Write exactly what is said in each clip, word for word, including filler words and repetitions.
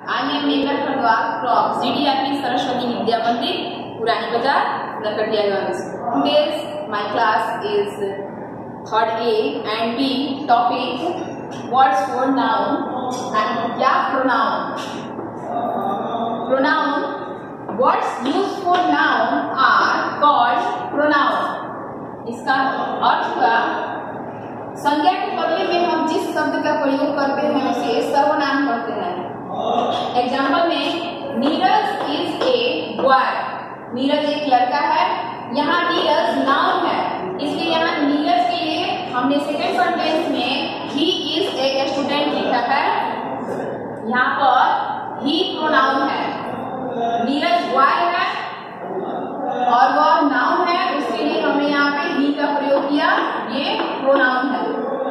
I am Megha Kharwal from GDRP Saraswati Vidya Mandir, Purani बाजार, Narkatiaganj. Today's my class is third A and B topic words for noun and क्या pronoun. Pronoun words used for noun are called pronoun. इसका अर्थ हुआ संज्ञा के बदले में हम जिस शब्द का प्रयोग करते हैं उसे सर्वनाम कहते हैं. एग्जाम्पल में Neeraj is a boy. Neeraj एक लड़का है. यहाँ नीरज नाउन है, इसलिए यहाँ नीरज के लिए हमने सेकेंड सेंटेंस में ही इज ए स्टूडेंट लिखा है. यहाँ पर ही प्रोनाउन है. नीरज बॉय है और वह नाउन है, उसके लिए हमने यहाँ पे ही का प्रयोग किया. ये प्रोनाउन है.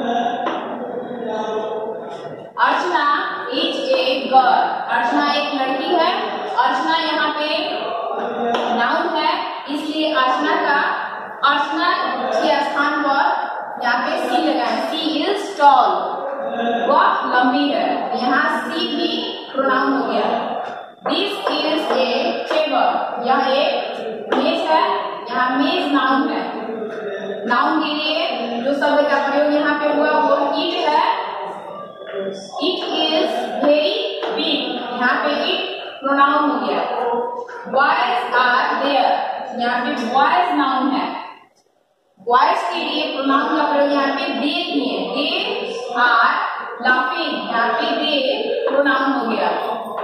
अर्चना इज ए गर्ल. अर्चना एक लड़की है. अर्चना यहाँ पे नाउन है, इसलिए अर्चना का अर्चना के स्थान पर यहाँ पे सी लगाएं. She is tall. वह लंबी है. यहाँ सी भी प्रोनाउन हो गया. This is a table. यह एक मेज है. यहाँ मेज नाउन है. नाउन के लिए जो शब्द का प्रयोग यहाँ पे हुआ वो इट है. It is very big. यहाँ पे इट प्रोनाउन हो गया. Boys are there. यहाँ पे बॉयज नाउन है. बॉयज के लिए प्रोनाउन का प्रयोग यहाँ पे दे किए. They are laughing. यहाँ पे दे प्रोनाउन हो गया.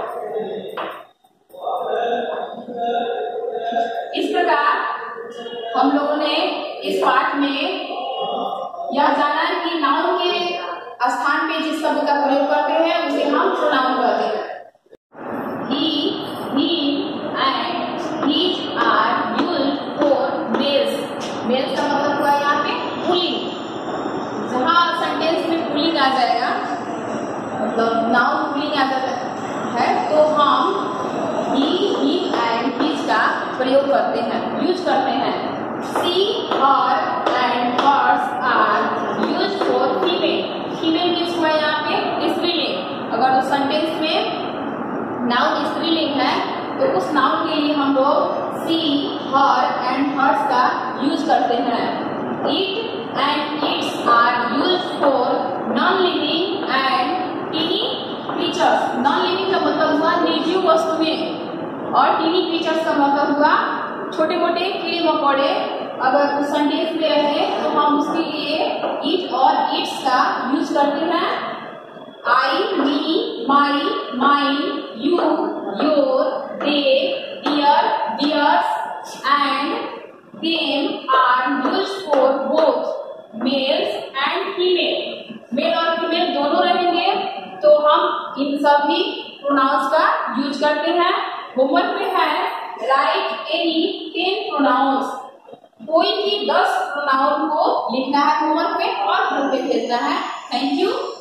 इस प्रकार हम लोगों ने इस पाठ में यह जाना कि नाउन के स्थान पे जिस शब्द का प्रयोग करते हैं उसे हम प्रोनाउन कहते हैं. He, him and his are used for males. Males का मतलब हुआ यहाँ पे पुल्लिंग. जहाँ सेंटेंस में पुल्लिंग आ जाएगा, मतलब नाउन पुल्लिंग आ जाता है, तो हम he, him and his का प्रयोग करते हैं, यूज करते हैं. She, her and hers are used for female. Female किस हुआ यहाँ पे स्त्रीलिंग. अगर उस सेंटेंस में नाउन स्त्रीलिंग है तो उस नाउन के लिए हम लोग सी, हर एंड हर्स का यूज करते हैं. It and its are use for non living and tiny creatures. Non living का मतलब हुआ निर्जीव वस्तुएं और टीनी क्रीचर्स का मतलब हुआ छोटे मोटे कीड़े मकोड़े. अगर उस सेंटेंस में रहे तो हम उसके लिए इट और इट्स का यूज करते हैं. I, me, my, mine, you, your, they, their, theirs and them are used for both males and female. Male और फीमेल दोनों रहेंगे तो हम इन सभी प्रोनाउंस का यूज करते हैं. होमवर्क में है राइट एनी टेन प्रोनाउंस. कोई भी दस प्रोनाउन को लिखना है होमवर्क में और ग्रुप में भेजना है. Thank you.